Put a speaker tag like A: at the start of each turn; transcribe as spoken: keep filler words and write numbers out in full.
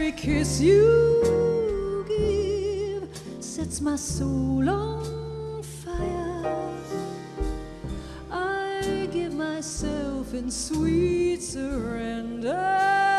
A: every kiss you give sets my soul on fire. I give myself in sweet surrender.